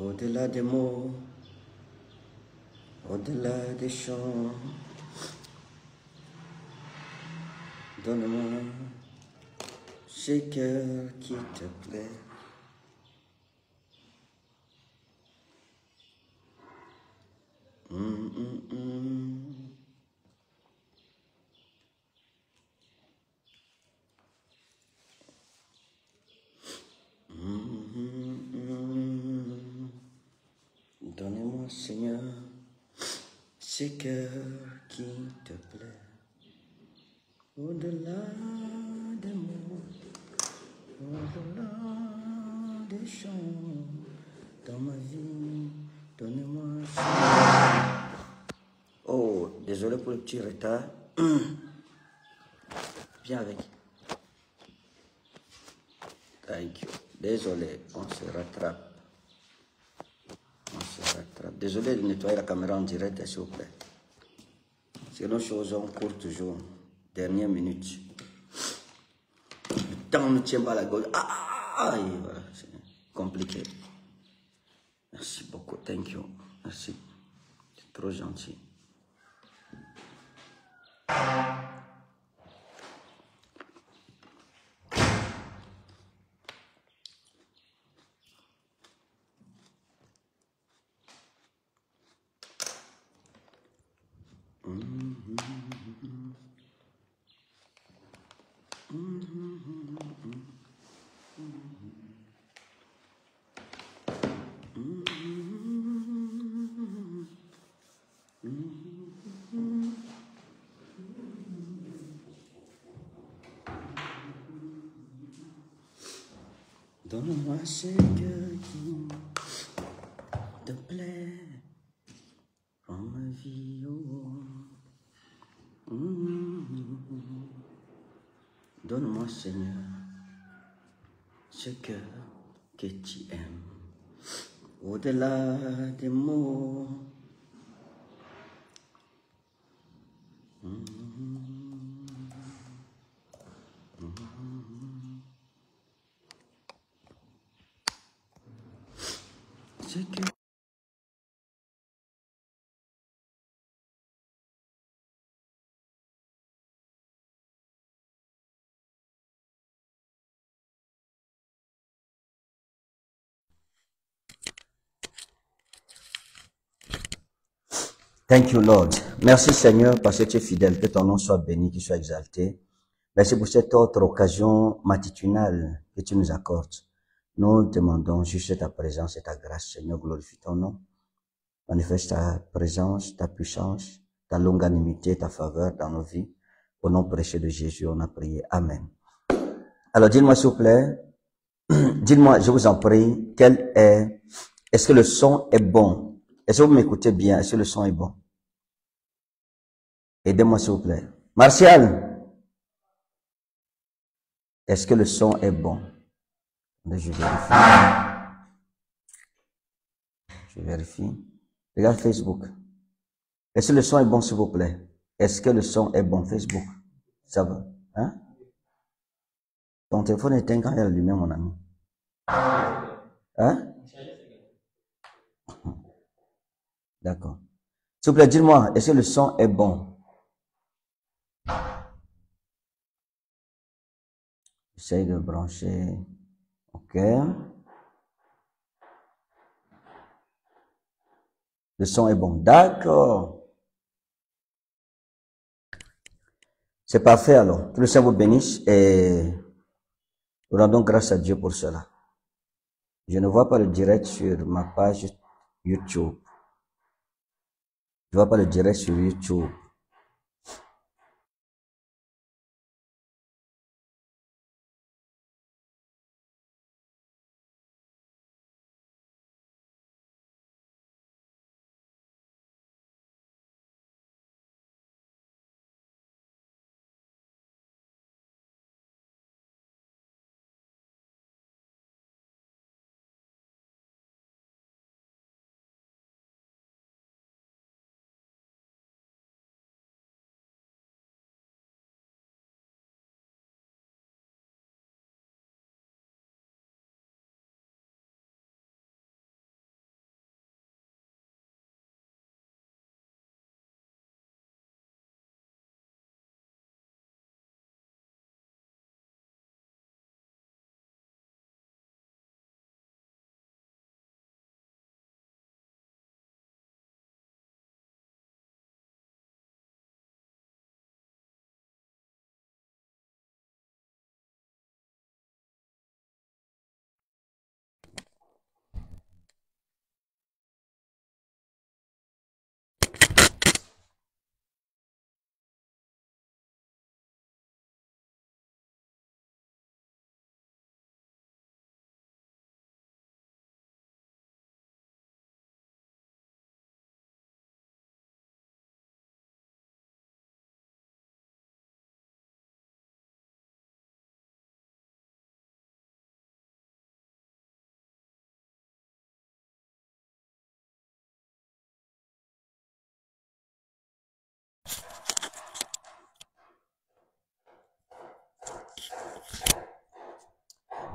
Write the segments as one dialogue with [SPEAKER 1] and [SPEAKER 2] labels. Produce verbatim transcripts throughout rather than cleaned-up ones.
[SPEAKER 1] Au-delà des mots, au-delà des chants, donne-moi ce cœur qui te plaît. Hum, hum, hum. Hum, hum, hum. Donne-moi, Seigneur, ce cœur qui te plaît. Au-delà des mots, au-delà des chants, dans ma vie, donne-moi. Oh, désolé pour le petit retard. Viens avec. Thank you. Désolé, on se rattrape. On se rattrape. Désolé de nettoyer la caméra en direct, s'il vous plaît. C'est nos choses en cours toujours. Dernière minute. Le temps ne tient pas la gauche. Ah, et voilà, c'est compliqué. Merci beaucoup. Thank you. Merci. C'est trop gentil. Donne-moi ce cœur qui te plaît. Prends ma vie, oh. Mm. Donne-moi, Seigneur, ce cœur que tu aimes. Au-delà des mots. Mm. Mm. Ce cœur. Thank you, Lord. Merci, Seigneur, parce que tu es fidèle. Que ton nom soit béni, qu'il soit exalté. Merci pour cette autre occasion matinale que tu nous accordes. Nous demandons juste ta présence et ta grâce, Seigneur. Glorifie ton nom. Manifeste ta présence, ta puissance, ta longanimité, ta faveur dans nos vies. Au nom précieux de Jésus, on a prié. Amen. Alors, dites-moi, s'il vous plaît, dites-moi, je vous en prie, quel est, est-ce que le son est bon? Est-ce que vous m'écoutez bien? Est-ce que le son est bon? Aidez-moi, s'il vous plaît. Martial, est-ce que le son est bon? Je vérifie. Je vérifie. Regarde Facebook. Est-ce que le son est bon, s'il vous plaît? Est-ce que le son est bon, Facebook? Ça va? Hein? Ton téléphone éteint quand il y a la lumière, mon ami. Hein? D'accord. S'il vous plaît, dites-moi, est-ce que le son est bon? J'essaye de brancher. Ok. Le son est bon. D'accord. C'est parfait alors. Que le Seigneur vous bénisse et nous rendons grâce à Dieu pour cela. Je ne vois pas le direct sur ma page YouTube. Je ne vois pas le direct sur YouTube.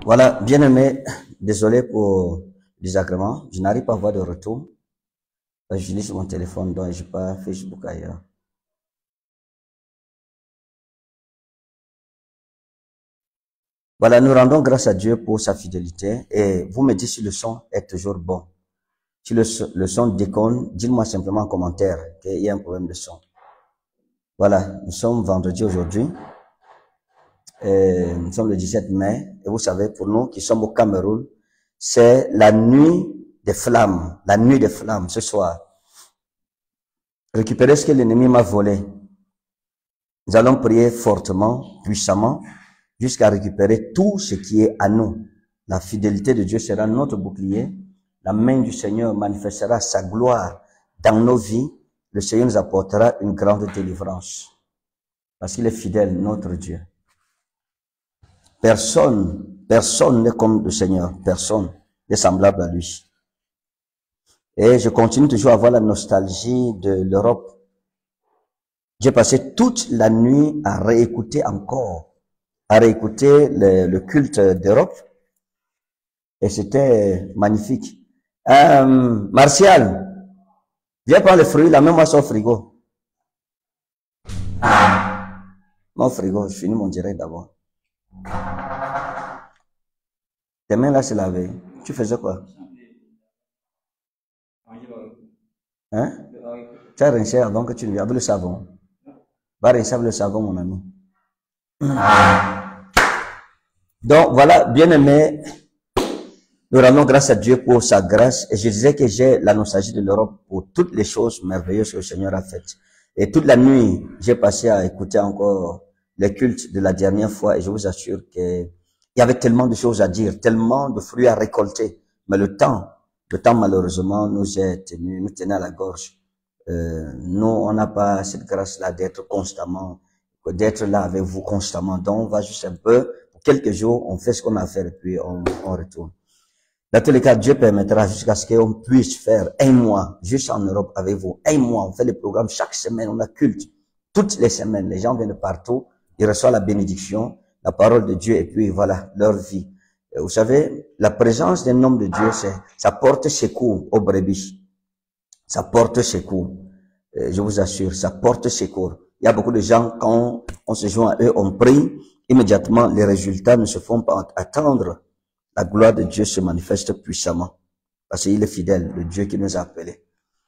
[SPEAKER 1] Voilà, bien aimé, désolé pour le désagrément. Je n'arrive pas à voir de retour. J'utilise mon téléphone, donc je n'ai pas Facebook ailleurs. Voilà, nous rendons grâce à Dieu pour sa fidélité. Et vous me dites si le son est toujours bon. Si le, le son déconne, dites-moi simplement en commentaire qu'il y a un problème de son. Voilà, nous sommes vendredi aujourd'hui. Nous sommes le dix-sept mai. Et vous savez, pour nous qui sommes au Cameroun, c'est la nuit des flammes. La nuit des flammes ce soir. Récupérer ce que l'ennemi m'a volé. Nous allons prier fortement, puissamment, jusqu'à récupérer tout ce qui est à nous. La fidélité de Dieu sera notre bouclier. La main du Seigneur manifestera sa gloire dans nos vies. Le Seigneur nous apportera une grande délivrance. Parce qu'il est fidèle, notre Dieu. Personne, personne n'est comme le Seigneur. Personne n'est semblable à lui. Et je continue toujours à avoir la nostalgie de l'Europe. J'ai passé toute la nuit à réécouter encore, à réécouter le, le culte d'Europe. Et c'était magnifique. Euh, Martial, viens prendre le fruit, là, mets-moi ça au frigo. Ah, mon frigo, je finis mon direct d'abord. Tes mains là, c'est lavé. Tu faisais quoi? Hein? Tu as rincé avant que tu ne viennes avec le savon. Va rincer avec le savon, mon ami. Donc, voilà, bien aimé, nous rendons grâce à Dieu pour sa grâce. Et je disais que j'ai la nostalgie de l'Europe pour toutes les choses merveilleuses que le Seigneur a faites. Et toute la nuit, j'ai passé à écouter encore les cultes de la dernière fois. Et je vous assure qu'il y avait tellement de choses à dire, tellement de fruits à récolter. Mais le temps, le temps malheureusement nous est tenu, nous tenait à la gorge. Euh, nous, on n'a pas cette grâce-là d'être constamment, d'être là avec vous constamment. Donc, on va juste un peu, pour quelques jours, on fait ce qu'on a à faire et puis on, on retourne. Dans tous les cas, Dieu permettra jusqu'à ce qu'on puisse faire un mois, juste en Europe avec vous. Un mois, on fait les programmes chaque semaine, on a culte. Toutes les semaines, les gens viennent de partout, ils reçoivent la bénédiction, la parole de Dieu et puis voilà, leur vie. Et vous savez, la présence d'un homme de Dieu, c'est, ça porte secours aux brebis. Ça porte secours. Je vous assure, ça porte secours. Il y a beaucoup de gens, quand on se joint à eux, on prie, immédiatement, les résultats ne se font pas attendre. La gloire de Dieu se manifeste puissamment. Parce qu'il est fidèle, le Dieu qui nous a appelés.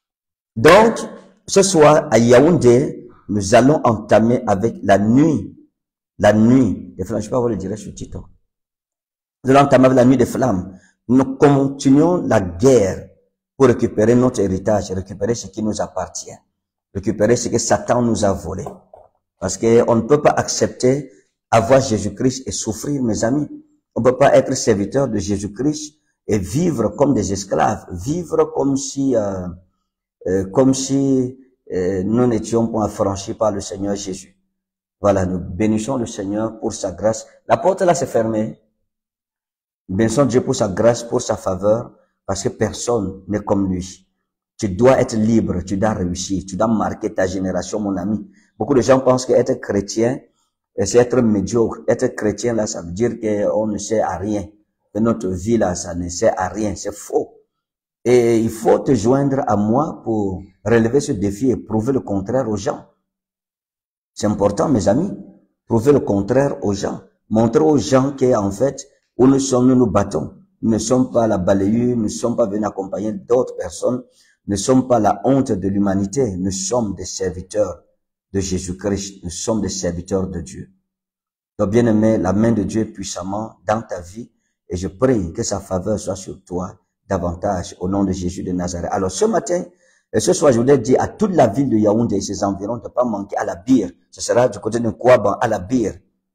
[SPEAKER 1] Donc, ce soir, à Yaoundé, nous allons entamer avec la nuit. La nuit des flammes. Je ne sais pas vous le dire sur titre. Nous allons entamer avec la nuit des flammes. Nous continuons la guerre pour récupérer notre héritage, récupérer ce qui nous appartient. Récupérer ce que Satan nous a volé. Parce qu'on ne peut pas accepter avoir Jésus-Christ et souffrir, mes amis. On ne peut pas être serviteur de Jésus-Christ et vivre comme des esclaves, vivre comme si, euh, euh, comme si euh, nous n'étions pas affranchis par le Seigneur Jésus. Voilà, nous bénissons le Seigneur pour sa grâce. La porte là s'est fermée. Nous bénissons Dieu pour sa grâce, pour sa faveur, parce que personne n'est comme lui. Tu dois être libre, tu dois réussir, tu dois marquer ta génération, mon ami. Beaucoup de gens pensent qu'être chrétien, c'est être médiocre. Être chrétien, là, ça veut dire qu'on ne sert à rien. Que notre vie, là, ça ne sert à rien. C'est faux. Et il faut te joindre à moi pour relever ce défi et prouver le contraire aux gens. C'est important, mes amis. Prouver le contraire aux gens. Montrer aux gens qu'en fait, où nous sommes, nous nous battons. Nous ne sommes pas la balayure, nous ne sommes pas venus accompagner d'autres personnes. Nous ne sommes pas la honte de l'humanité. Nous sommes des serviteurs de Jésus-Christ. Nous sommes des serviteurs de Dieu. Donc, bien aimé, la main de Dieu est puissamment dans ta vie et je prie que sa faveur soit sur toi davantage au nom de Jésus de Nazareth. Alors, ce matin et ce soir, je voulais dire à toute la ville de Yaoundé et ses environs de ne pas manquer à la Bire. Ce sera du côté de Kouaban, à la Bire,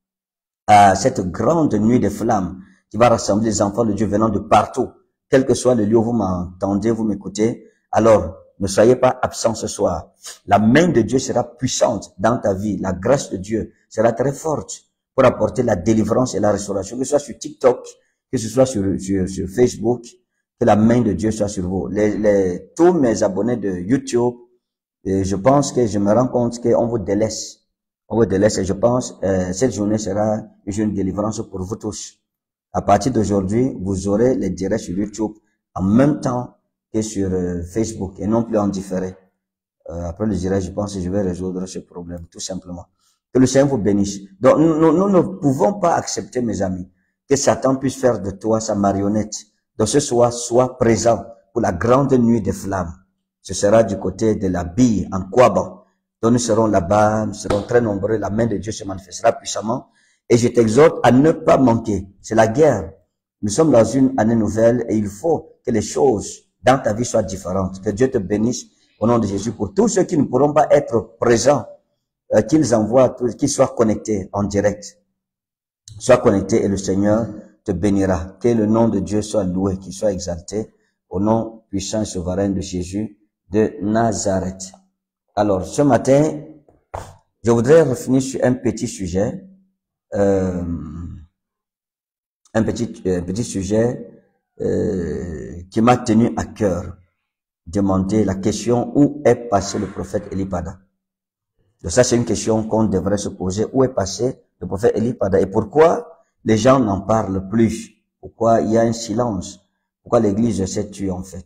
[SPEAKER 1] à cette grande nuit de flammes qui va rassembler les enfants de Dieu venant de partout. Quel que soit le lieu où vous m'entendez, vous m'écoutez, alors ne soyez pas absents ce soir. La main de Dieu sera puissante dans ta vie. La grâce de Dieu sera très forte pour apporter la délivrance et la restauration, que ce soit sur TikTok, que ce soit sur, sur, sur Facebook, que la main de Dieu soit sur vous. Les, les, tous mes abonnés de YouTube, et je pense que je me rends compte qu'on vous délaisse. On vous délaisse et je pense euh, cette journée sera une délivrance pour vous tous. À partir d'aujourd'hui, vous aurez les directs sur YouTube en même temps que sur euh, Facebook et non plus en différé. Euh, après le direct, je pense que je vais résoudre ce problème, tout simplement. Que le Seigneur vous bénisse. Donc, nous, nous, nous ne pouvons pas accepter, mes amis, que Satan puisse faire de toi sa marionnette. Donc, ce soir, sois présent pour la grande nuit des flammes. Ce sera du côté de la bille en Kouaban. Donc, nous serons là-bas, nous serons très nombreux, la main de Dieu se manifestera puissamment. Et je t'exhorte à ne pas manquer. C'est la guerre. Nous sommes dans une année nouvelle et il faut que les choses dans ta vie soient différentes. Que Dieu te bénisse au nom de Jésus. Pour tous ceux qui ne pourront pas être présents, euh, qu'ils envoient, qu'ils soient connectés en direct. Sois connecté et le Seigneur te bénira. Que le nom de Dieu soit loué, qu'il soit exalté au nom puissant et souverain de Jésus de Nazareth. Alors, ce matin, je voudrais revenir sur un petit sujet. Euh, un petit, euh, petit sujet euh, qui m'a tenu à cœur. Demander la question où est passé le prophète Elipada. Donc ça, c'est une question qu'on devrait se poser. Où est passé le prophète Elipada et pourquoi les gens n'en parlent plus? Pourquoi il y a un silence? Pourquoi l'église s'est tuée en fait?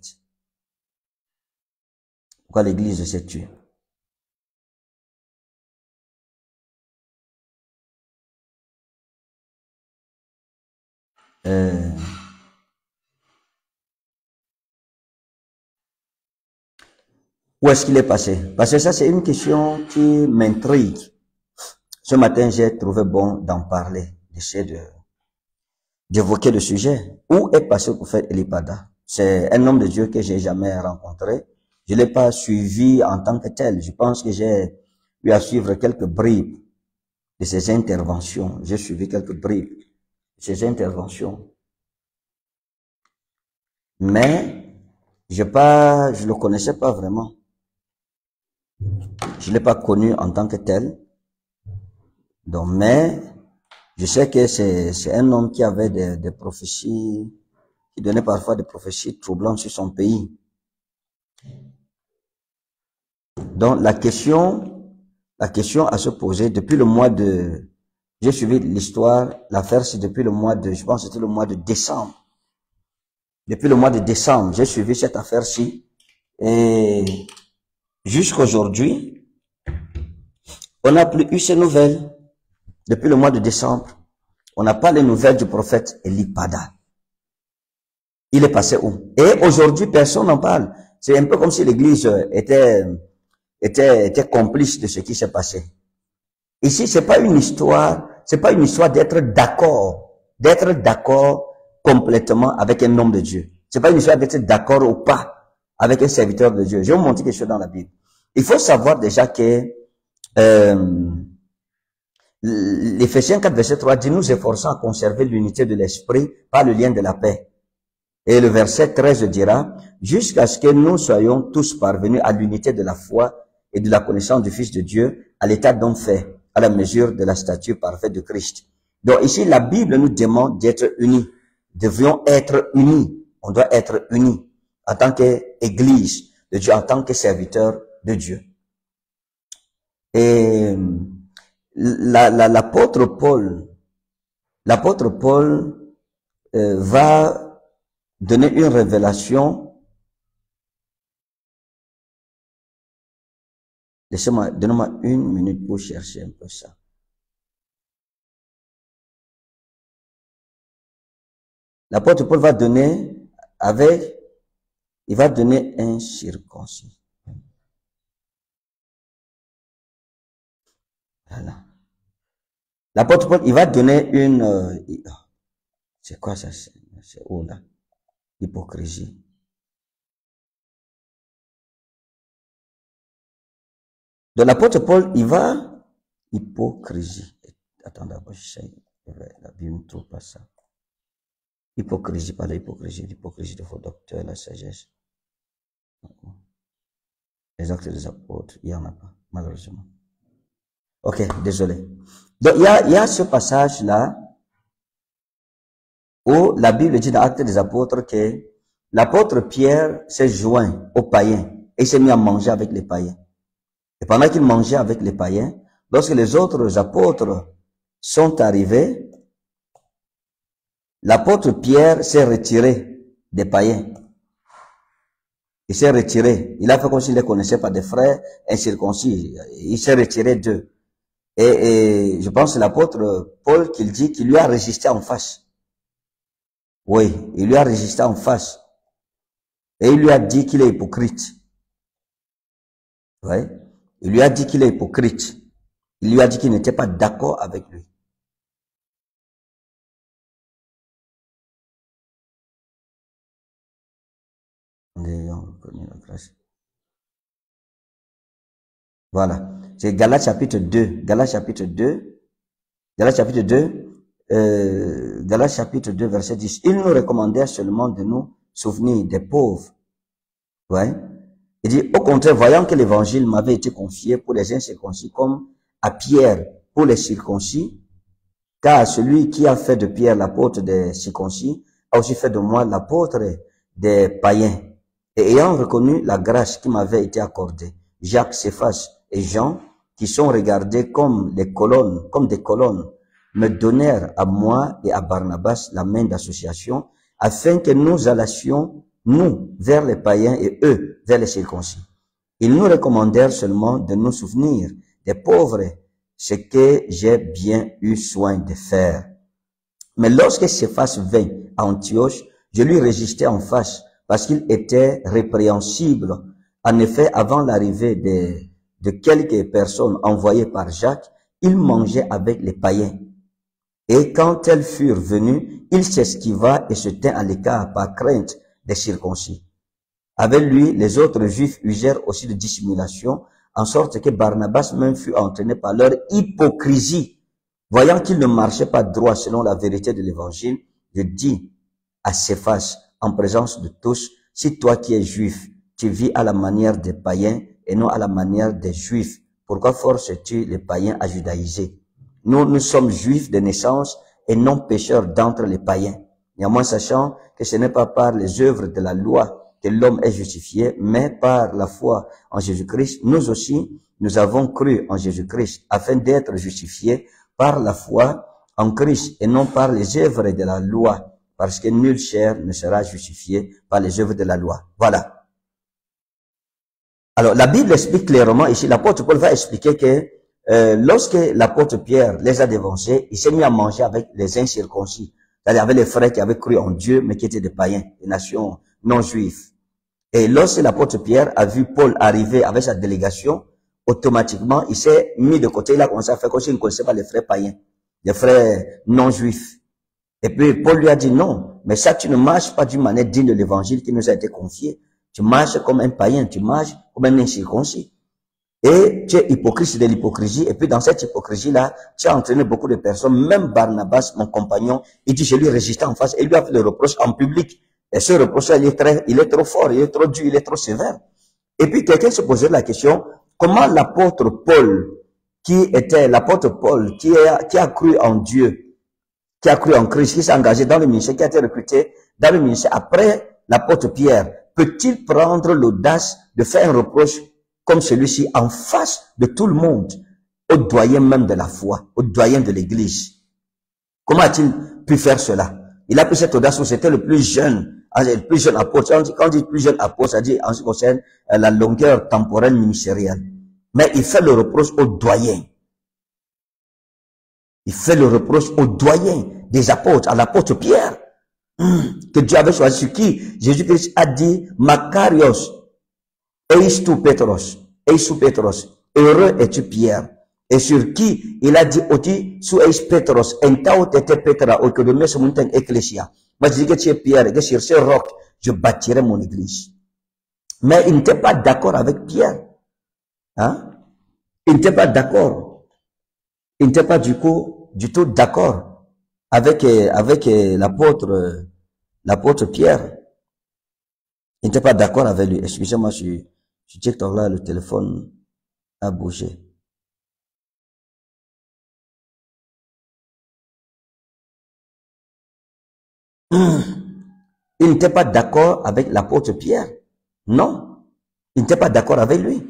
[SPEAKER 1] Pourquoi l'église s'est tuée? Euh, où est-ce qu'il est passé? Parce que ça, c'est une question qui m'intrigue. Ce matin, j'ai trouvé bon d'en parler, d'essayer de d'évoquer le sujet. Où est passé le prophète Elipada? C'est un homme de Dieu que j'ai jamais rencontré. Je l'ai pas suivi en tant que tel. Je pense que j'ai eu à suivre quelques bribes de ses interventions. J'ai suivi quelques bribes de ses interventions. Mais, je pas, je le connaissais pas vraiment. Je l'ai pas connu en tant que tel. Donc, mais, je sais que c'est, c'est un homme qui avait des, des prophéties, qui donnait parfois des prophéties troublantes sur son pays. Donc, la question, la question à se poser depuis le mois de, j'ai suivi l'histoire, l'affaire c'est depuis le mois de, je pense que c'était le mois de décembre. Depuis le mois de décembre, j'ai suivi cette affaire-ci. Et jusqu'à aujourd'hui, on n'a plus eu ces nouvelles. Depuis le mois de décembre, on n'a pas les nouvelles du prophète Elipada. Il est passé où? Et aujourd'hui, personne n'en parle. C'est un peu comme si l'église était, était, était complice de ce qui s'est passé. Ici, c'est pas une histoire, c'est pas une histoire d'être d'accord, d'être d'accord complètement avec un homme de Dieu. C'est pas une histoire d'être d'accord ou pas avec un serviteur de Dieu. Je vais vous montrer quelque chose dans la Bible. Il faut savoir déjà que euh, l'Éphésiens quatre, verset trois dit, nous efforçons à conserver l'unité de l'esprit par le lien de la paix. Et le verset treize dira, jusqu'à ce que nous soyons tous parvenus à l'unité de la foi et de la connaissance du Fils de Dieu, à l'état d'homme fait, à la mesure de la stature parfaite de Christ. Donc ici, la Bible nous demande d'être unis. Devions être unis. On doit être unis en tant qu'Église de Dieu, en tant que serviteur de Dieu. Et la, la, l'apôtre Paul, l'apôtre Paul euh, va donner une révélation. Laissez-moi, donnez-moi une minute pour chercher un peu ça. L'apôtre Paul va donner avec, il va donner un circoncis. Voilà. L'apôtre Paul, il va donner une, euh, c'est quoi ça? C'est où là? Hypocrisie. Donc l'apôtre Paul, il va, hypocrisie. Attends d'abord, la Bible ne trouve pas ça. Hypocrisie, pas l'hypocrisie, l'hypocrisie de vos docteurs, la sagesse. Les actes des apôtres, il n'y en a pas, malheureusement. Ok, désolé. Donc, il y a, il y a ce passage-là où la Bible dit dans Actes des apôtres que l'apôtre Pierre s'est joint aux païens et s'est mis à manger avec les païens. Et pendant qu'il mangeait avec les païens, lorsque les autres apôtres sont arrivés, L'apôtre Pierre s'est retiré des païens. Il s'est retiré. Il a fait comme s'il ne les connaissait pas, des frères incirconcis. Il s'est retiré d'eux. Et, et je pense que c'est l'apôtre Paul qui dit qu'il lui a résisté en face. Oui, il lui a résisté en face. Et il lui a dit qu'il est hypocrite. Oui, il lui a dit qu'il est hypocrite. Il lui a dit qu'il n'était pas d'accord avec lui. Voilà. C'est Galates chapitre deux. Galates chapitre deux. Galates chapitre deux. Euh, Galates chapitre deux, verset dix. Il nous recommandait seulement de nous souvenir des pauvres. Ouais. Il dit, au contraire, voyant que l'évangile m'avait été confié pour les incirconcis comme à Pierre pour les circoncis, car celui qui a fait de Pierre l'apôtre des circoncis a aussi fait de moi l'apôtre des païens. Et ayant reconnu la grâce qui m'avait été accordée, Jacques, Céphas et Jean, qui sont regardés comme les colonnes, comme des colonnes, me donnèrent à moi et à Barnabas la main d'association, afin que nous allassions, nous, vers les païens et eux, vers les circoncis. Ils nous recommandèrent seulement de nous souvenir des pauvres, ce que j'ai bien eu soin de faire. Mais lorsque Céphas vint à Antioche, je lui résistais en face, parce qu'il était répréhensible. En effet, avant l'arrivée de, de quelques personnes envoyées par Jacques, il mangeait avec les païens. Et quand elles furent venues, il s'esquiva et se tint à l'écart par crainte des circoncis. Avec lui, les autres juifs usèrent aussi de dissimulation, en sorte que Barnabas même fut entraîné par leur hypocrisie. Voyant qu'il ne marchait pas droit selon la vérité de l'évangile, je dis à Céphas, en présence de tous, si toi qui es juif, tu vis à la manière des païens et non à la manière des juifs, pourquoi forces-tu les païens à judaïser? Nous, nous sommes juifs de naissance et non pécheurs d'entre les païens. Néanmoins, sachant que ce n'est pas par les œuvres de la loi que l'homme est justifié, mais par la foi en Jésus-Christ, nous aussi, nous avons cru en Jésus-Christ afin d'être justifiés par la foi en Christ et non par les œuvres de la loi, parce que nulle chair ne sera justifiée par les œuvres de la loi. Voilà. Alors, la Bible explique clairement ici, l'apôtre Paul va expliquer que euh, lorsque l'apôtre Pierre les a dévancés, il s'est mis à manger avec les incirconcis, c'est-à-dire avec les frères qui avaient cru en Dieu, mais qui étaient des païens, des nations non juives. Et lorsque l'apôtre Pierre a vu Paul arriver avec sa délégation, automatiquement, il s'est mis de côté, il a commencé à faire comme s'il ne connaissait pas les frères païens, les frères non juifs. Et puis, Paul lui a dit non, mais ça, tu ne marches pas d'une manière digne de l'évangile qui nous a été confié. Tu marches comme un païen, tu marches comme un incirconcis. Et tu es hypocrite de l'hypocrisie. Et puis, dans cette hypocrisie-là, tu as entraîné beaucoup de personnes. Même Barnabas, mon compagnon, il dit, je lui résistais en face. Et il lui a fait le reproche en public. Et ce reproche-là, il est très, il est trop fort, il est trop dur, il est trop sévère. Et puis, quelqu'un se posait la question, comment l'apôtre Paul, qui était l'apôtre Paul, qui a, qui a cru en Dieu, qui a cru en Christ, qui s'est engagé dans le ministère, qui a été recruté dans le ministère après l'apôtre Pierre, peut-il prendre l'audace de faire un reproche comme celui-ci en face de tout le monde, au doyen même de la foi, au doyen de l'Église? Comment a-t-il pu faire cela? Il a pris cette audace où c'était le plus jeune, le plus jeune apôtre. Quand on dit plus jeune apôtre, ça dit en ce qui concerne la longueur temporelle ministérielle. Mais il fait le reproche au doyen. Il fait le reproche au doyen des apôtres, à l'apôtre Pierre, que Dieu avait choisi, sur qui Jésus-Christ a dit, Makarios, eis tu Petros, eis tu Petros, heureux es-tu Pierre, et sur qui il a dit, oti su eis Petros, entao tete Petra, au que de mes montagne ecclésia. Moi, je dis que tu es Pierre, et que sur ce roc, je bâtirai mon église. Mais il n'était pas d'accord avec Pierre. Hein? Il n'était pas d'accord. Il n'était pas du coup, du tout d'accord avec, avec l'apôtre, l'apôtre Pierre. Il n'était pas d'accord avec lui. Excusez-moi, je suis, je suis TikTok là, le téléphone a bougé. Il n'était pas d'accord avec l'apôtre Pierre. Non. Il n'était pas d'accord avec lui.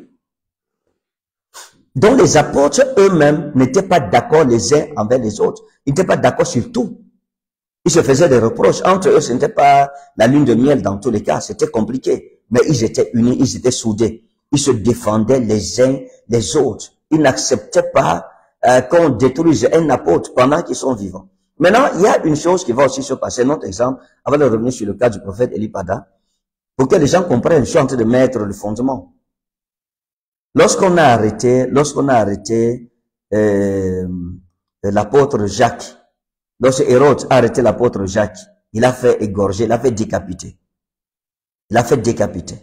[SPEAKER 1] Donc les apôtres eux-mêmes n'étaient pas d'accord les uns envers les autres. Ils n'étaient pas d'accord sur tout. Ils se faisaient des reproches. Entre eux, ce n'était pas la lune de miel dans tous les cas. C'était compliqué. Mais ils étaient unis, ils étaient soudés. Ils se défendaient les uns les autres. Ils n'acceptaient pas euh, qu'on détruise un apôtre pendant qu'ils sont vivants. Maintenant, il y a une chose qui va aussi se passer. Notre exemple, avant de revenir sur le cas du prophète Élie Pada, pour que les gens comprennent, je suis en train de mettre le fondement. Lorsqu'on a arrêté, lorsqu'on a arrêté euh, l'apôtre Jacques, lorsque Hérode a arrêté l'apôtre Jacques, il a fait égorger, il a fait décapiter. Il a fait décapiter.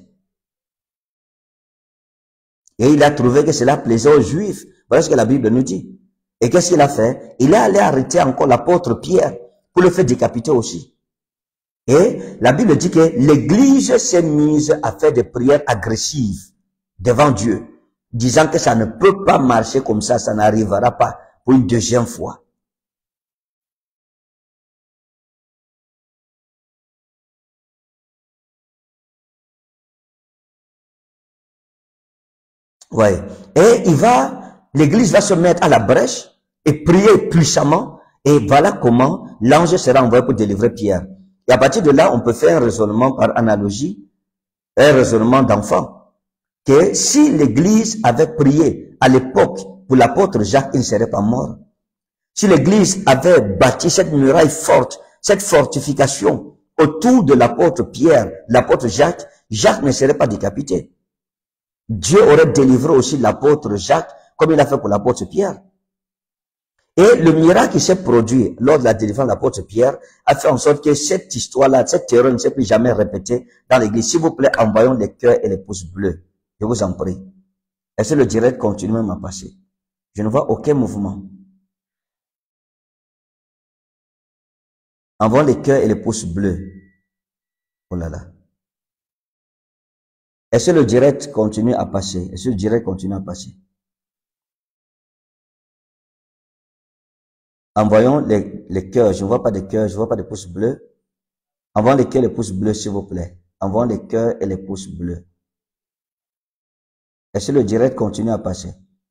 [SPEAKER 1] Et il a trouvé que cela plaisait aux Juifs. Voilà ce que la Bible nous dit. Et qu'est-ce qu'il a fait? Il est allé arrêter encore l'apôtre Pierre pour le faire décapiter aussi. Et la Bible dit que l'Église s'est mise à faire des prières agressives devant Dieu, disant que ça ne peut pas marcher comme ça, ça n'arrivera pas pour une deuxième fois. Ouais. Et il va, l'Église va se mettre à la brèche et prier puissamment. Et voilà comment l'ange sera envoyé pour délivrer Pierre. Et à partir de là, on peut faire un raisonnement par analogie, un raisonnement d'enfant. Que si l'Église avait prié à l'époque pour l'apôtre Jacques, il ne serait pas mort. Si l'Église avait bâti cette muraille forte, cette fortification autour de l'apôtre Pierre, l'apôtre Jacques, Jacques ne serait pas décapité. Dieu aurait délivré aussi l'apôtre Jacques, comme il a fait pour l'apôtre Pierre. Et le miracle qui s'est produit lors de la délivrance de l'apôtre Pierre a fait en sorte que cette histoire-là, cette terreur ne s'est plus jamais répétée dans l'église. S'il vous plaît, envoyons les cœurs et les pouces bleus. Je vous en prie. Est-ce que le direct continue même à passer? Je ne vois aucun mouvement. Envoyons les cœurs et les pouces bleus. Oh là là. Est-ce que le direct continue à passer? Est-ce que le direct continue à passer? Envoyons les, les cœurs. Je ne vois pas de cœurs, je ne vois pas de pouces bleus. Envoyons les cœurs et les pouces bleus, s'il vous plaît. Envoyons les cœurs et les pouces bleus. Est-ce que le direct continue à passer?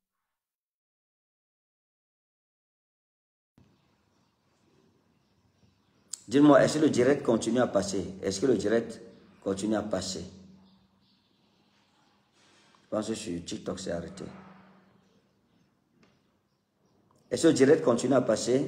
[SPEAKER 1] Dites-moi, est-ce que le direct continue à passer? Est-ce que le direct continue à passer? Je pense que sur TikTok, c'est arrêté. Est-ce que le direct continue à passer?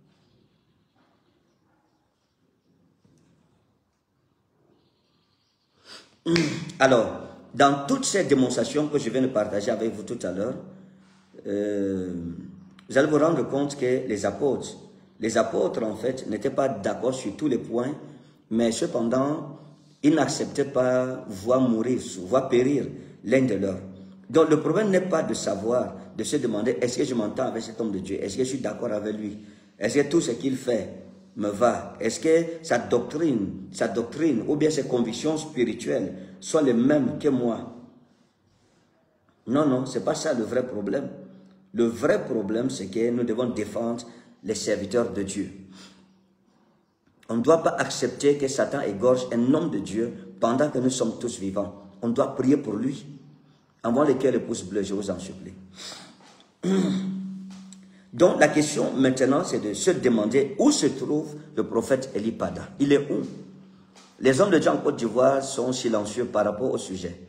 [SPEAKER 1] Alors, dans toutes ces démonstrations que je viens de partager avec vous tout à l'heure, euh, vous allez vous rendre compte que les apôtres, les apôtres en fait, n'étaient pas d'accord sur tous les points, mais cependant, ils n'acceptaient pas voir mourir, voir périr l'un de leurs. Donc le problème n'est pas de savoir, de se demander, est-ce que je m'entends avec cet homme de Dieu? Est-ce que je suis d'accord avec lui? Est-ce que tout ce qu'il fait me va? Est-ce que sa doctrine, sa doctrine ou bien ses convictions spirituelles sont les mêmes que moi? Non, non, ce n'est pas ça le vrai problème. Le vrai problème, c'est que nous devons défendre les serviteurs de Dieu. On ne doit pas accepter que Satan égorge un homme de Dieu pendant que nous sommes tous vivants. On doit prier pour lui. Envoyez les cœurs et les pouces bleus, je vous en supplie. Donc la question maintenant, c'est de se demander où se trouve le prophète Élie Pada. Il est où? Les hommes de Dieu en Côte d'Ivoire sont silencieux par rapport au sujet.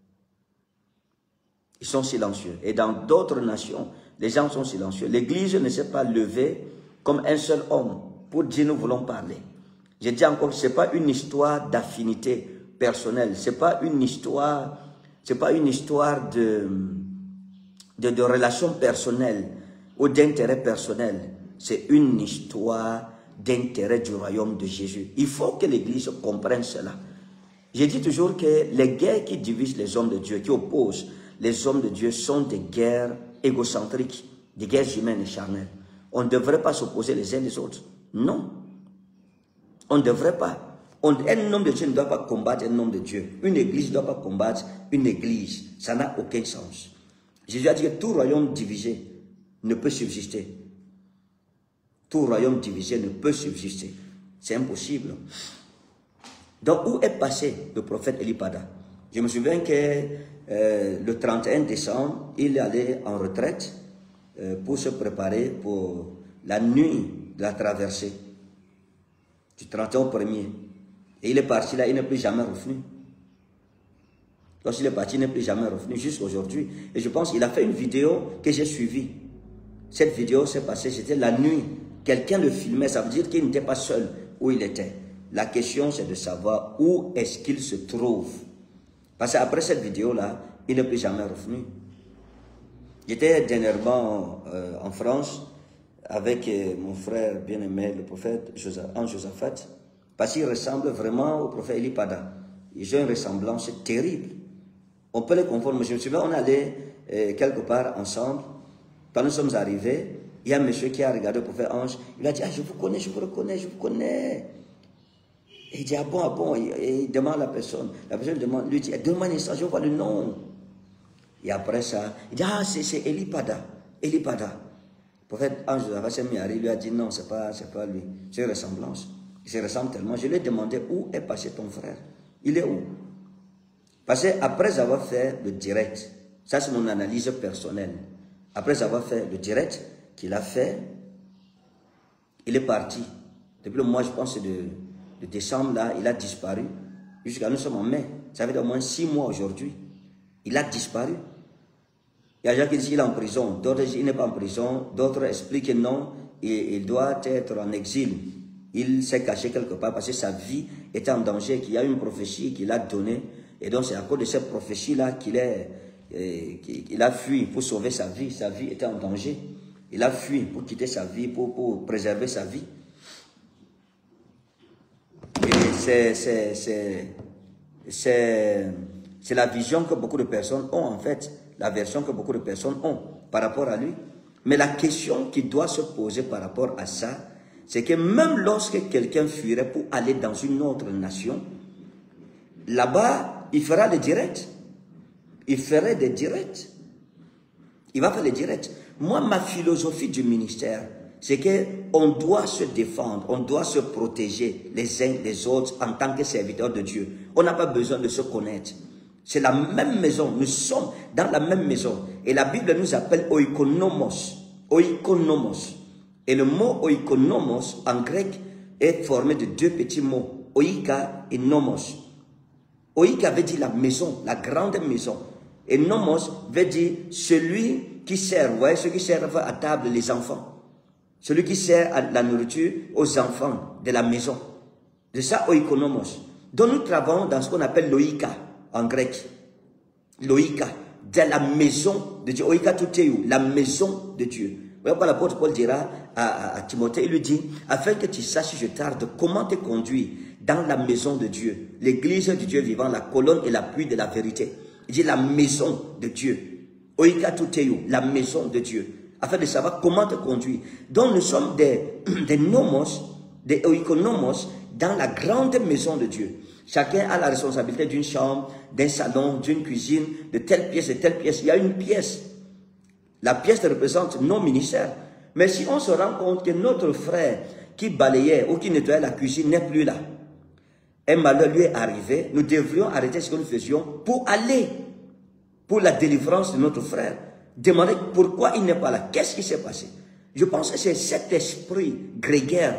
[SPEAKER 1] Ils sont silencieux. Et dans d'autres nations, les gens sont silencieux. L'Église ne s'est pas levée comme un seul homme pour dire nous voulons parler. Je dis encore, ce n'est pas une histoire d'affinité personnelle. Ce n'est pas une histoire, c'est pas une histoire de, de, de relation personnelle ou d'intérêt personnel. C'est une histoire d'intérêt du royaume de Jésus. Il faut que l'Église comprenne cela. Je dis toujours que les guerres qui divisent les hommes de Dieu, qui opposent les hommes de Dieu, sont des guerres égocentriques, des guerres humaines et charnelles. On ne devrait pas s'opposer les uns les autres. Non. On ne devrait pas. On, un homme de Dieu ne doit pas combattre un homme de Dieu. Une église ne doit pas combattre une église. Ça n'a aucun sens. Jésus a dit que tout royaume divisé ne peut subsister. Tout royaume divisé ne peut subsister. C'est impossible. Donc, où est passé le prophète Élie Pada? Je me souviens que euh, le trente et un décembre, il est allé en retraite euh, pour se préparer pour la nuit de la traversée. du trente et un premier. Et il est parti là, il n'est plus jamais revenu. Lorsqu'il est parti, il n'est plus jamais revenu, jusqu'à aujourd'hui. Et je pense qu'il a fait une vidéo que j'ai suivie. Cette vidéo s'est passée, c'était la nuit. Quelqu'un le filmait, ça veut dire qu'il n'était pas seul où il était. La question, c'est de savoir où est-ce qu'il se trouve. Parce qu'après cette vidéo-là, il n'est plus jamais revenu. J'étais dernièrement euh, en France avec euh, mon frère bien-aimé, le prophète Ange Josaphat, parce qu'il ressemble vraiment au prophète Eli Pada. Ils ont une ressemblance terrible. On peut les confondre. Je me souviens, on allait euh, quelque part ensemble. Quand nous sommes arrivés, il y a un monsieur qui a regardé le prophète Ange. Il a dit, ah, je vous connais, je vous reconnais, je vous connais. Et il dit, ah bon, ah bon. Et il demande à la personne. La personne demande, lui dit, donne-moi un instant, je vois le nom. Et après ça, il dit, ah, c'est Eli Pada. Eli Pada. Le prophète Ange Josaphat il lui a dit, non, ce n'est pas, pas lui. C'est une ressemblance. Il se ressemble tellement. Je lui ai demandé, où est passé ton frère? Il est où? Parce qu'après avoir fait le direct, ça c'est mon analyse personnelle, après avoir fait le direct qu'il a fait, il est parti. Depuis le mois, je pense, de, de décembre, là, il a disparu. Jusqu'à nous sommes en mai. Ça fait au moins six mois aujourd'hui. Il a disparu. Il y a des gens qui disent qu'il est en prison, d'autres disent qu'il n'est pas en prison, d'autres expliquent que non, il, il doit être en exil. Il s'est caché quelque part parce que sa vie était en danger, qu'il y a une prophétie qu'il a donnée. Et donc c'est à cause de cette prophétie-là qu'il euh, qu'il a fui pour sauver sa vie. Sa vie était en danger. Il a fui pour quitter sa vie, pour, pour préserver sa vie. Et c'est la vision que beaucoup de personnes ont en fait, la version que beaucoup de personnes ont par rapport à lui. Mais la question qui doit se poser par rapport à ça, c'est que même lorsque quelqu'un fuirait pour aller dans une autre nation, là-bas, il fera des directs. Il ferait des directs. Il va faire des directs. Moi, ma philosophie du ministère, c'est qu'on doit se défendre, on doit se protéger les uns les autres en tant que serviteurs de Dieu. On n'a pas besoin de se connaître. C'est la même maison. Nous sommes dans la même maison. Et la Bible nous appelle oikonomos. Oikonomos. Et le mot oikonomos en grec est formé de deux petits mots. Oika et nomos. Oika veut dire la maison, la grande maison. Et nomos veut dire celui qui sert, vous voyez, celui qui sert à table les enfants. Celui qui sert à la nourriture aux enfants de la maison. C'est ça, oikonomos. Donc nous travaillons dans ce qu'on appelle l'oika en grec. L'oika, de la maison de Dieu. Oika tuteu, la maison de Dieu. Vous voyez quoi l'apôtre Paul dira à, à, à Timothée, il lui dit, afin que tu saches, si je tarde, comment te conduire dans la maison de Dieu, l'église du Dieu vivant, la colonne et l'appui de la vérité. Il dit la maison de Dieu. Oika tuteu, la maison de Dieu. Afin de savoir comment te conduire. Donc nous sommes des, des nomos, des oikonomos, dans la grande maison de Dieu. Chacun a la responsabilité d'une chambre, d'un salon, d'une cuisine, de telle pièce, de telle pièce. Il y a une pièce. La pièce représente nos ministères. Mais si on se rend compte que notre frère qui balayait ou qui nettoyait la cuisine n'est plus là, un malheur lui est arrivé, nous devrions arrêter ce que nous faisions pour aller pour la délivrance de notre frère. Demander pourquoi il n'est pas là. Qu'est-ce qui s'est passé? Je pense que c'est cet esprit grégaire,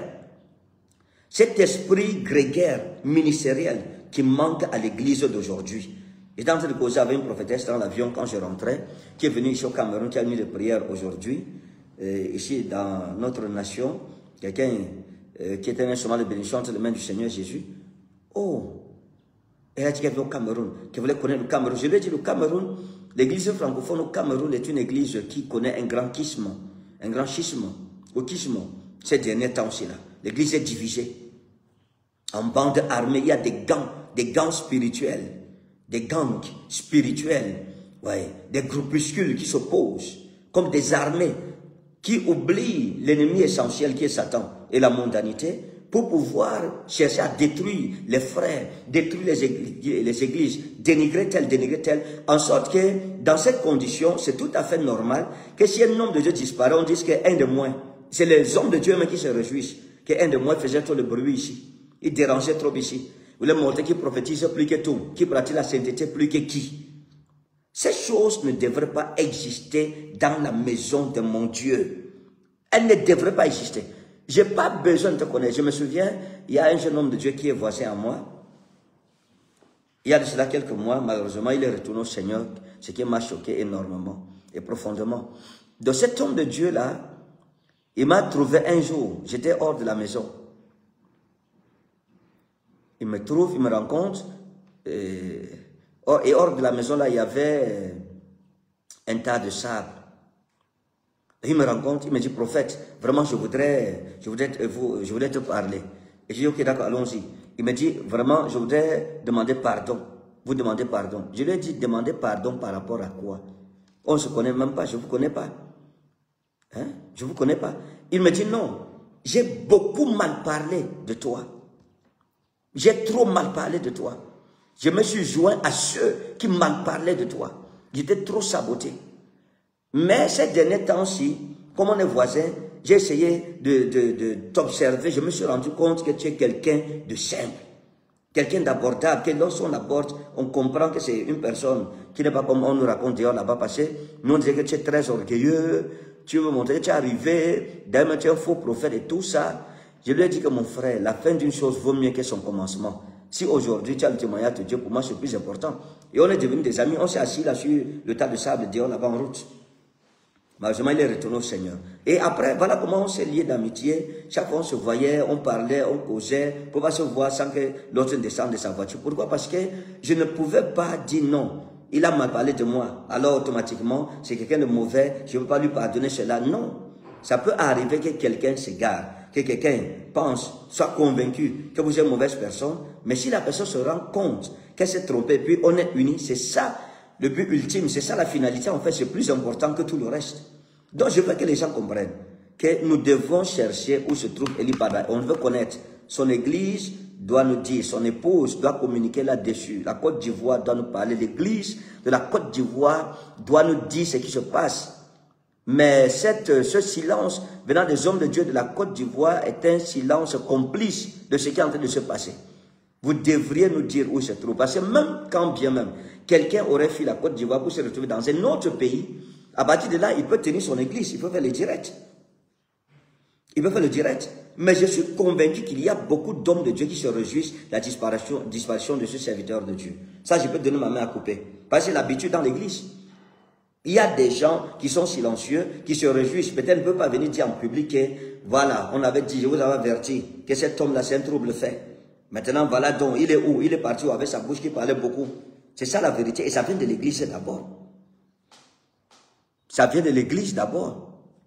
[SPEAKER 1] cet esprit grégaire ministériel qui manque à l'église d'aujourd'hui. J'étais en train de causer avec une prophétesse dans l'avion quand je rentrais, qui est venue ici au Cameroun, qui a mis de prière aujourd'hui, euh, ici dans notre nation, quelqu'un euh, qui était un instrument de bénédiction entre les mains du Seigneur Jésus. Oh, elle a dit qu'elle venait au Cameroun, qu'elle voulait connaître le Cameroun. Je lui ai dit, le Cameroun, l'église francophone au Cameroun est une église qui connaît un grand schisme, un grand schisme, au schisme, ces derniers temps aussi là. L'église est divisée en bandes armées, il y a des gangs, des gangs spirituels. Des gangs spirituels, ouais, des groupuscules qui s'opposent, comme des armées qui oublient l'ennemi essentiel qui est Satan et la mondanité pour pouvoir chercher à détruire les frères, détruire les églises, les églises dénigrer tel, dénigrer tel, en sorte que dans cette condition, c'est tout à fait normal que si un homme de Dieu disparaît, on dise qu'un de moins, c'est les hommes de Dieu même qui se réjouissent, qu'un de moins faisait trop de bruit ici, il dérangeait trop ici. Vous voulez montrer qu'il prophétise plus que tout, qui pratique la sainteté plus que qui. Ces choses ne devraient pas exister dans la maison de mon Dieu. Elles ne devraient pas exister. Je n'ai pas besoin de te connaître. Je me souviens, il y a un jeune homme de Dieu qui est voisin à moi. Il y a de cela quelques mois, malheureusement, il est retourné au Seigneur, ce qui m'a choqué énormément et profondément. De cet homme de Dieu-là, il m'a trouvé un jour, j'étais hors de la maison. Il me trouve, il me rencontre, et, et hors de la maison, là, il y avait un tas de sable. Et il me rencontre, il me dit, prophète, vraiment, je voudrais, je voudrais, vous, je voudrais te parler. Et je dis, ok, d'accord, allons-y. Il me dit, vraiment, je voudrais demander pardon. Vous demandez pardon. Je lui ai dit, demandez pardon par rapport à quoi? On ne se connaît même pas, je ne vous connais pas. Hein? Je ne vous connais pas. Il me dit, non, j'ai beaucoup mal parlé de toi. J'ai trop mal parlé de toi. Je me suis joint à ceux qui mal parlaient de toi. J'étais trop saboté. Mais ces derniers temps-ci, comme on est voisins, j'ai essayé de, de, de t'observer. Je me suis rendu compte que tu es quelqu'un de simple, quelqu'un d'abordable, que lorsqu'on aborde, on comprend que c'est une personne qui n'est pas comme on nous raconte dehors là-bas passé. Nous on disait que tu es très orgueilleux, tu veux montrer que tu es arrivé, d'ailleurs tu es un faux prophète et tout ça. Je lui ai dit que mon frère, la fin d'une chose vaut mieux que son commencement. Si aujourd'hui tu as le témoignage de Dieu, pour moi c'est plus important. Et on est devenus des amis, on s'est assis là sur le tas de sable dehors là-bas en route. Malheureusement, il est retourné au Seigneur. Et après, voilà comment on s'est liés d'amitié. Chaque fois, on se voyait, on parlait, on causait. On pouvait se voir sans que l'autre descende de sa voiture. Pourquoi? Parce que je ne pouvais pas dire non. Il a mal parlé de moi. Alors, automatiquement, c'est quelqu'un de mauvais. Je ne peux pas lui pardonner cela. Non. Ça peut arriver que quelqu'un s'égare, que quelqu'un pense, soit convaincu que vous êtes une mauvaise personne. Mais si la personne se rend compte qu'elle s'est trompée, puis on est unis, c'est ça. Le but ultime, c'est ça la finalité, en fait, c'est plus important que tout le reste. Donc, je veux que les gens comprennent que nous devons chercher où se trouve Eli Pada. On veut connaître. Son église doit nous dire, son épouse doit communiquer là-dessus. La Côte d'Ivoire doit nous parler. L'église de la Côte d'Ivoire doit nous dire ce qui se passe. Mais cette, ce silence venant des hommes de Dieu de la Côte d'Ivoire est un silence complice de ce qui est en train de se passer. Vous devriez nous dire où se trouve. Parce que même quand bien même, quelqu'un aurait fui la Côte d'Ivoire pour se retrouver dans un autre pays, à partir de là, il peut tenir son église, il peut faire le direct. Il peut faire le direct. Mais je suis convaincu qu'il y a beaucoup d'hommes de Dieu qui se réjouissent de la disparition, disparition de ce serviteur de Dieu. Ça, je peux donner ma main à couper. Parce que c'est l'habitude dans l'église. Il y a des gens qui sont silencieux, qui se réjouissent. Peut-être ne peuvent pas venir dire en public que, voilà, on avait dit, je vous avais averti, que cet homme-là, c'est un trouble fait. Maintenant, voilà donc, il est où? Il est parti où avec sa bouche qui parlait beaucoup. C'est ça la vérité. Et ça vient de l'église d'abord. Ça vient de l'église d'abord.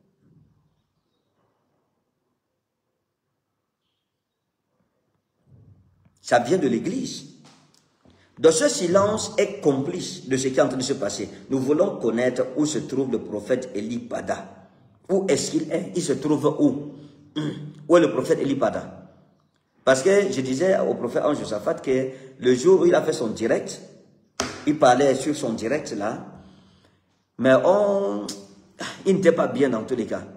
[SPEAKER 1] Ça vient de l'église. Donc ce silence est complice de ce qui est en train de se passer. Nous voulons connaître où se trouve le prophète Eli Pada. Où est-ce qu'il est? Il se trouve où? Où est le prophète Eli Pada? Parce que je disais au prophète Ange Josaphat que le jour où il a fait son direct, il parlait sur son direct là, mais on, il n'était pas bien dans tous les cas.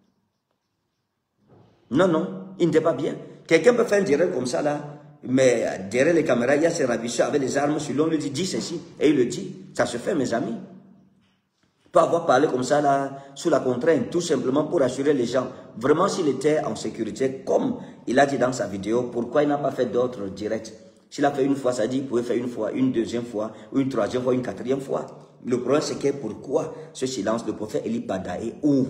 [SPEAKER 1] Non, non, il n'était pas bien. Quelqu'un peut faire un direct comme ça là, mais derrière les caméras, il y a ces ravisseurs avec les armes sur l'on lui dit, dis ceci, et il le dit. Ça se fait, mes amis. Peut avoir parlé comme ça là, sous la contrainte, tout simplement pour assurer les gens. Vraiment, s'il était en sécurité, comme il a dit dans sa vidéo, pourquoi il n'a pas fait d'autres directs? S'il a fait une fois, ça dit qu'il pouvait faire une fois, une deuxième fois, une troisième fois, une quatrième fois. Le problème, c'est que pourquoi ce silence? Le prophète Eli Pada est où?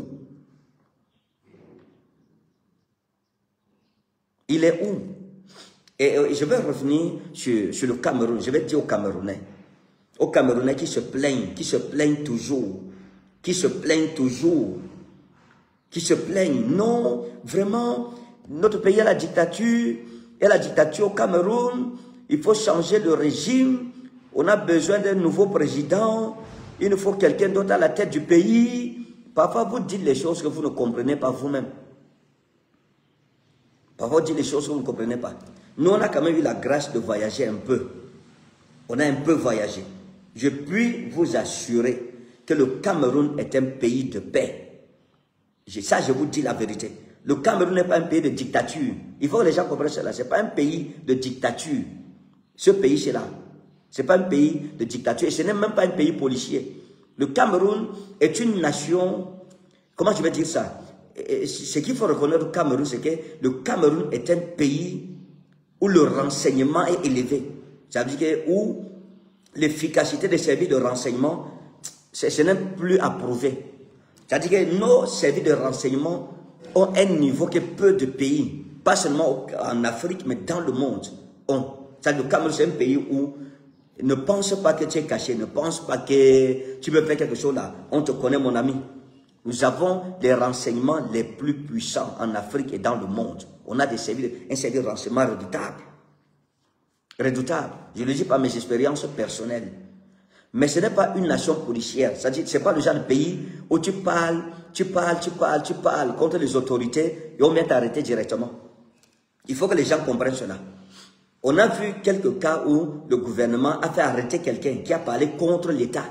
[SPEAKER 1] Il est où? Et, et je vais revenir sur, sur le Cameroun. Je vais dire aux Camerounais, aux Camerounais qui se plaignent, qui se plaignent toujours, qui se plaignent toujours, qui se plaignent. Non, vraiment, notre pays a la dictature, et la dictature au Cameroun, il faut changer le régime, on a besoin d'un nouveau président, il nous faut quelqu'un d'autre à la tête du pays. Parfois, vous dites les choses que vous ne comprenez pas vous-même. Parfois, vous dites les choses que vous ne comprenez pas. Nous, on a quand même eu la grâce de voyager un peu. On a un peu voyagé. Je puis vous assurer que le Cameroun est un pays de paix. Ça, je vous dis la vérité. Le Cameroun n'est pas un pays de dictature. Il faut que les gens comprennent cela. Ce n'est pas un pays de dictature. Ce pays, c'est là. Ce n'est pas un pays de dictature. Et ce n'est même pas un pays policier. Le Cameroun est une nation, comment je vais dire ça? et ce qu'il faut reconnaître au Cameroun, c'est que le Cameroun est un pays où le renseignement est élevé. Ça veut dire que où l'efficacité des services de renseignement, ce n'est plus approuvé. C'est-à-dire que nos services de renseignement ont un niveau que peu de pays, pas seulement en Afrique, mais dans le monde, ont. C'est-à-dire que le Cameroun, c'est un pays où ne pense pas que tu es caché, ne pense pas que tu peux faire quelque chose là. On te connaît, mon ami. Nous avons les renseignements les plus puissants en Afrique et dans le monde. On a des services, un service de renseignement redoutable. Redoutable. Je ne le dis pas mes expériences personnelles. Mais ce n'est pas une nation policière. C'est-à-dire, ce n'est pas le genre de pays où tu parles, tu parles, tu parles, tu parles contre les autorités et on vient t'arrêter directement. Il faut que les gens comprennent cela. On a vu quelques cas où le gouvernement a fait arrêter quelqu'un qui a parlé contre l'État.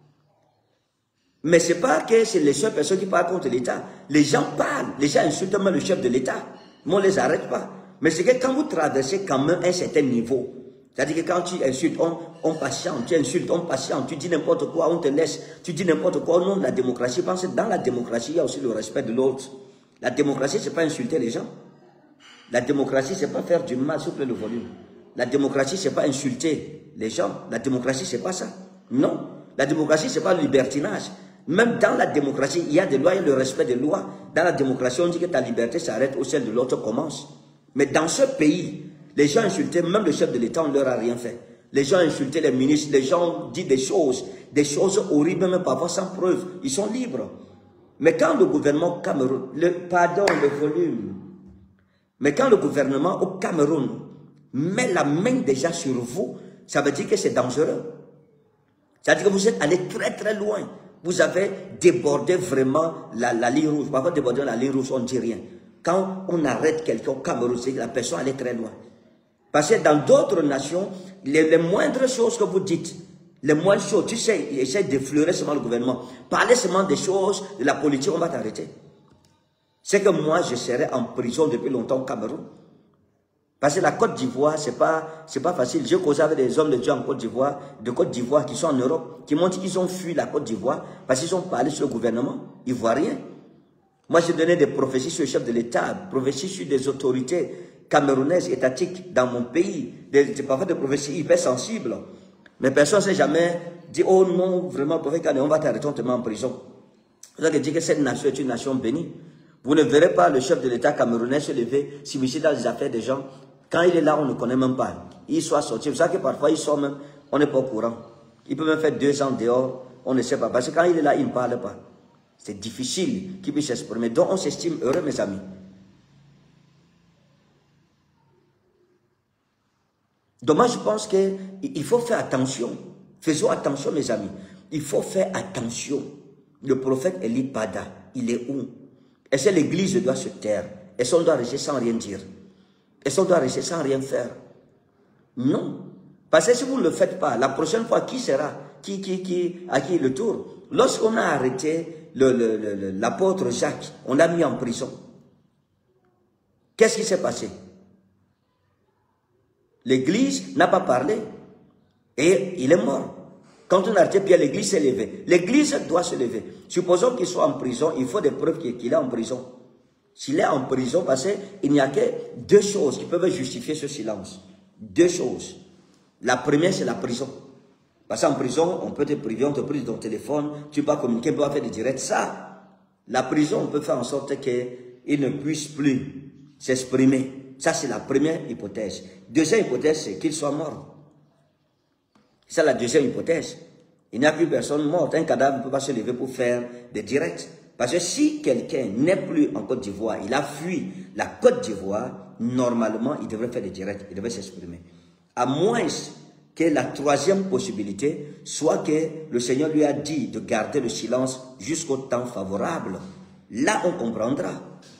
[SPEAKER 1] Mais ce n'est pas que c'est les seules personnes qui parlent contre l'État. Les gens parlent, les gens insultent même le chef de l'État. Mais on ne les arrête pas. Mais c'est que quand vous traversez quand même un certain niveau, c'est-à-dire que quand tu insultes, on, on patiente, tu insultes, on patiente, tu dis n'importe quoi, on te laisse, tu dis n'importe quoi au nom de la démocratie. Parce que dans la démocratie, il y a aussi le respect de l'autre. La démocratie, ce n'est pas insulter les gens. La démocratie, ce n'est pas faire du mal, s'il vous plaît, le volume. La démocratie, ce n'est pas insulter les gens. La démocratie, ce n'est pas ça. Non. La démocratie, ce n'est pas le libertinage. Même dans la démocratie, il y a des lois, il y a le respect des lois. Dans la démocratie, on dit que ta liberté s'arrête où celle de l'autre commence. Mais dans ce pays, les gens insultaient, même le chef de l'État, on ne leur a rien fait. Les gens insultaient les ministres, les gens disent des choses, des choses horribles, même parfois sans preuve. Ils sont libres. Mais quand le gouvernement Cameroun, le, pardon, le volume, mais quand le gouvernement au Cameroun met la main déjà sur vous, ça veut dire que c'est dangereux. Ça veut dire que vous êtes allé très très loin. Vous avez débordé vraiment la, la ligne rouge. Parfois, déborder la ligne rouge, on ne dit rien. Quand on arrête quelqu'un au Cameroun, c'est que la personne allait très loin. Parce que dans d'autres nations, les, les moindres choses que vous dites, les moindres choses, tu sais, ils essaient d'effleurer seulement le gouvernement. Parlez seulement des choses, de la politique, on va t'arrêter. C'est que moi, je serais en prison depuis longtemps au Cameroun. Parce que la Côte d'Ivoire, ce n'est pas, c'est pas facile. J'ai causé avec des hommes de Dieu en Côte d'Ivoire, de Côte d'Ivoire qui sont en Europe, qui m'ont dit qu'ils ont fui la Côte d'Ivoire parce qu'ils ont parlé sur le gouvernement ivoirien. Moi, j'ai donné des prophéties sur le chef de l'État, prophéties sur des autorités camerounaises, étatiques dans mon pays, des, des, parfois des prophéties hyper sensibles. Mais personne ne s'est jamais dit, oh non, vraiment, prophète Kane, on va t'arrêter, on te met en prison. C'est ça que dit que cette nation est une nation bénie. Vous ne verrez pas le chef de l'État camerounais se lever, s'immiscer dans les affaires des gens. Quand il est là, on ne connaît même pas. Il soit sorti. C'est pour ça que parfois, il sort même, on n'est pas au courant. Il peut même faire deux ans dehors, on ne sait pas. Parce que quand il est là, il ne parle pas. C'est difficile qu'il puisse s'exprimer. Donc, on s'estime heureux, mes amis. Donc, moi, je pense qu'il faut faire attention. Faisons attention, mes amis. Il faut faire attention. Le prophète Eli Pada, il est où? Est-ce que l'église doit se taire? Est-ce qu'on doit rester sans rien dire? Est-ce qu'on doit rester sans rien faire? Non. Parce que si vous ne le faites pas, la prochaine fois, qui sera? Qui, qui, qui, à qui le tour? Lorsqu'on a arrêté l'apôtre Jacques, on l'a mis en prison. Qu'est-ce qui s'est passé? L'église n'a pas parlé. Et il est mort. Quand on a arrêté Pierre, l'église s'est levée. L'église doit se lever. Supposons qu'il soit en prison, il faut des preuves qu'il est en prison. S'il est en prison, parce qu'il n'y a que deux choses qui peuvent justifier ce silence. Deux choses. La première, c'est la prison. Parce qu'en prison, on peut te priver, on te prive ton téléphone, tu peux pas communiquer, tu peux pas faire des directs. Ça, la prison, on peut faire en sorte qu'il ne puisse plus s'exprimer. Ça, c'est la première hypothèse. Deuxième hypothèse, c'est qu'il soit mort. C'est la deuxième hypothèse. Il n'y a plus personne morte. Un cadavre ne peut pas se lever pour faire des directs. Parce que si quelqu'un n'est plus en Côte d'Ivoire, il a fui la Côte d'Ivoire, normalement, il devrait faire des directs, il devrait s'exprimer. À moins que la troisième possibilité soit que le Seigneur lui a dit de garder le silence jusqu'au temps favorable. Là, on comprendra.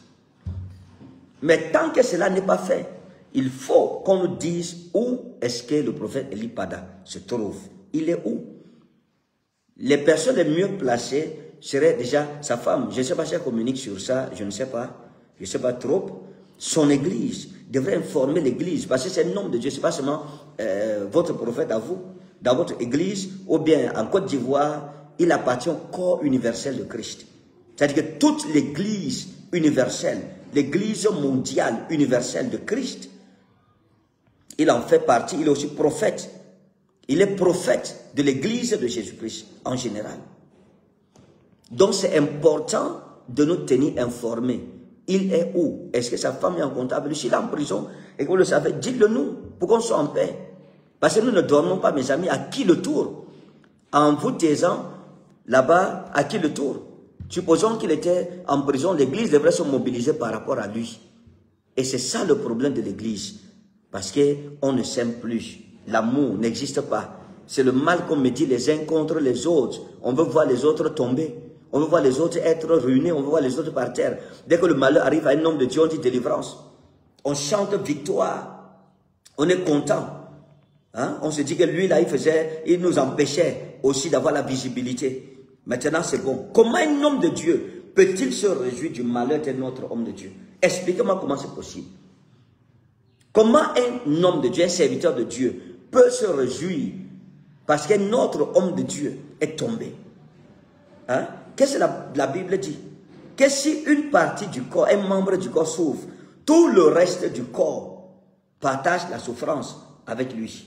[SPEAKER 1] Mais tant que cela n'est pas fait, il faut qu'on nous dise où est-ce que le prophète Eli Pada se trouve. Il est où? Les personnes les mieux placées seraient déjà sa femme. Je ne sais pas si elle communique sur ça, je ne sais pas. Je ne sais pas trop. Son église devrait informer l'église, parce que c'est le nom de Dieu, ce n'est pas seulement euh, votre prophète à vous, dans votre église, ou bien en Côte d'Ivoire, il appartient au corps universel de Christ. C'est-à-dire que toute l'église universelle, l'église mondiale universelle de Christ. Il en fait partie, il est aussi prophète. Il est prophète de l'église de Jésus-Christ en général. Donc c'est important de nous tenir informés. Il est où? Est-ce que sa femme est en contact avec lui? S'il est en prison et que vous le savez, dites-le nous pour qu'on soit en paix. Parce que nous ne dormons pas, mes amis, à qui le tour? En vous taisant là-bas, à qui le tour? Supposons qu'il était en prison, l'église devrait se mobiliser par rapport à lui. Et c'est ça le problème de l'église. Parce qu'on ne s'aime plus. L'amour n'existe pas. C'est le mal qu'on me dit les uns contre les autres. On veut voir les autres tomber. On veut voir les autres être ruinés. On veut voir les autres par terre. Dès que le malheur arrive à un homme de Dieu, on dit délivrance. On chante victoire. On est content. Hein? On se dit que lui, là, il faisait, il nous empêchait aussi d'avoir la visibilité. Maintenant, c'est bon. Comment un homme de Dieu peut-il se réjouir du malheur d'un autre homme de Dieu? Expliquez-moi comment c'est possible. Comment un homme de Dieu, un serviteur de Dieu, peut se réjouir parce qu'un autre homme de Dieu est tombé? Hein? Qu'est-ce que la, la Bible dit? Que si une partie du corps, un membre du corps souffre, tout le reste du corps partage la souffrance avec lui.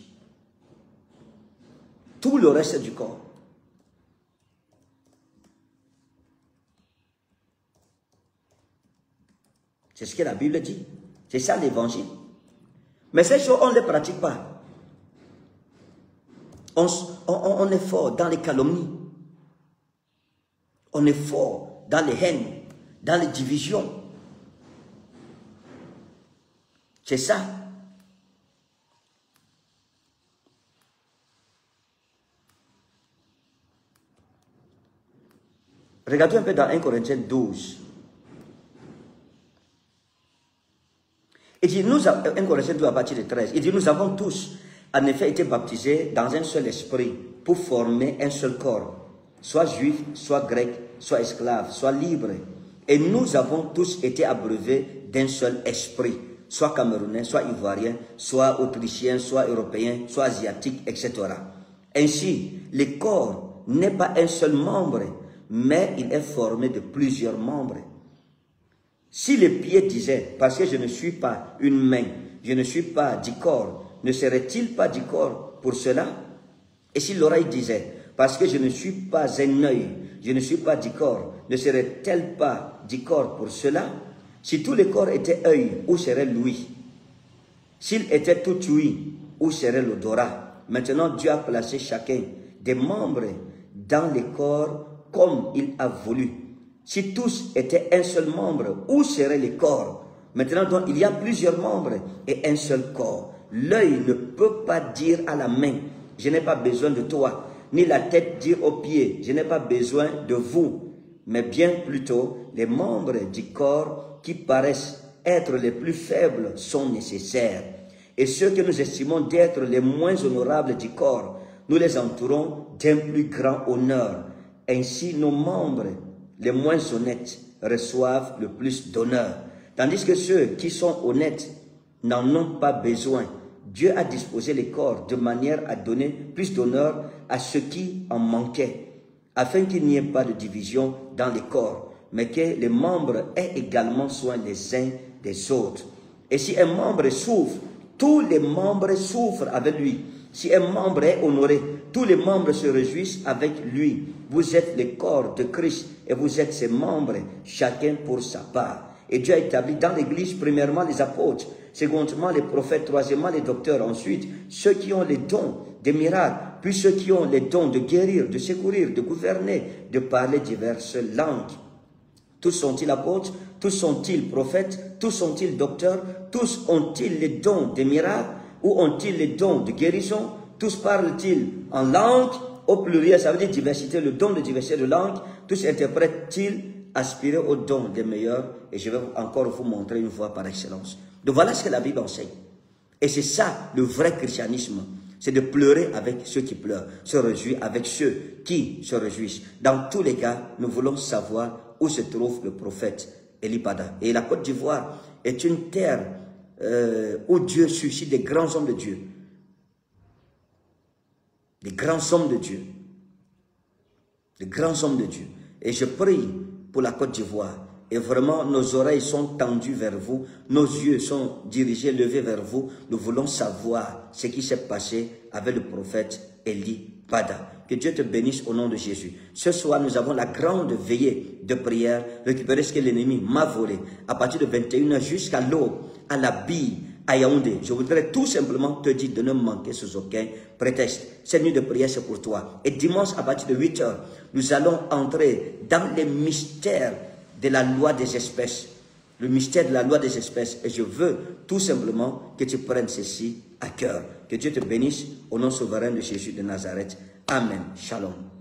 [SPEAKER 1] Tout le reste du corps. C'est ce que la Bible dit. C'est ça l'évangile. Mais ces choses, on ne les pratique pas. On, on, on est fort dans les calomnies. On est fort dans les haines, dans les divisions. C'est ça. Regardez un peu dans un Corinthiens douze. Il dit, nous, un Corinthiens douze à partir de treize, il dit, nous avons tous, en effet, été baptisés dans un seul esprit pour former un seul corps, soit juif, soit grec, soit esclave, soit libre. Et nous avons tous été abreuvés d'un seul esprit, soit camerounais, soit ivoirien, soit autrichien, soit européen, soit asiatique, et cetera. Ainsi, le corps n'est pas un seul membre, mais il est formé de plusieurs membres. Si les pieds disaient, parce que je ne suis pas une main, je ne suis pas du corps, ne serait-il pas du corps pour cela? Et si l'oreille disait, parce que je ne suis pas un œil, je ne suis pas du corps, ne serait-elle pas du corps pour cela? Si tout le corps était œil, où serait l'ouïe? S'il était tout ouïe, où serait l'odorat? Maintenant, Dieu a placé chacun des membres dans le corps comme il a voulu. Si tous étaient un seul membre, où serait le corps? Maintenant, donc, il y a plusieurs membres et un seul corps. L'œil ne peut pas dire à la main, je n'ai pas besoin de toi, ni la tête dire aux pieds, je n'ai pas besoin de vous, mais bien plutôt, les membres du corps qui paraissent être les plus faibles sont nécessaires. Et ceux que nous estimons d'être les moins honorables du corps, nous les entourons d'un plus grand honneur. Ainsi, nos membres les moins honnêtes reçoivent le plus d'honneur. Tandis que ceux qui sont honnêtes n'en ont pas besoin. Dieu a disposé les corps de manière à donner plus d'honneur à ceux qui en manquaient, afin qu'il n'y ait pas de division dans les corps, mais que les membres aient également soin les uns des autres. Et si un membre souffre, tous les membres souffrent avec lui. Si un membre est honoré, tous les membres se réjouissent avec lui. Vous êtes le corps de Christ et vous êtes ses membres, chacun pour sa part. Et Dieu a établi dans l'Église, premièrement, les apôtres, secondement, les prophètes, troisièmement, les docteurs, ensuite, ceux qui ont les dons des miracles, puis ceux qui ont les dons de guérir, de secourir, de gouverner, de parler diverses langues. Tous sont-ils apôtres? Tous sont-ils prophètes? Tous sont-ils docteurs? Tous ont-ils les dons des miracles? Ou ont-ils les dons de guérison? Tous parlent-ils en langue? Au pluriel, ça veut dire diversité, le don de diversité de langue. Tous interprètent-ils? Aspirer au don des meilleurs, et je vais encore vous montrer une voie par excellence. Donc voilà ce que la Bible enseigne. Et c'est ça le vrai christianisme. C'est de pleurer avec ceux qui pleurent, se réjouir avec ceux qui se réjouissent. Dans tous les cas, nous voulons savoir où se trouve le prophète Elipada. Et la Côte d'Ivoire est une terre euh, où Dieu suscite des grands hommes de Dieu. Des grands hommes de Dieu. Des grands hommes de Dieu. Et je prie pour la Côte d'Ivoire. Et vraiment, nos oreilles sont tendues vers vous, nos yeux sont dirigés, levés vers vous. Nous voulons savoir ce qui s'est passé avec le prophète Eli Bada. Que Dieu te bénisse au nom de Jésus. Ce soir, nous avons la grande veillée de prière, récupérer ce que l'ennemi m'a volé. À partir de vingt et une heures jusqu'à l'aube, à la bille, à Yaoundé. Je voudrais tout simplement te dire de ne manquer sous aucun prétexte. Cette nuit de prière, c'est pour toi. Et dimanche, à partir de huit heures, nous allons entrer dans les mystères de la loi des espèces. Le mystère de la loi des espèces. Et je veux tout simplement que tu prennes ceci à cœur. Que Dieu te bénisse au nom souverain de Jésus de Nazareth. Amen. Shalom.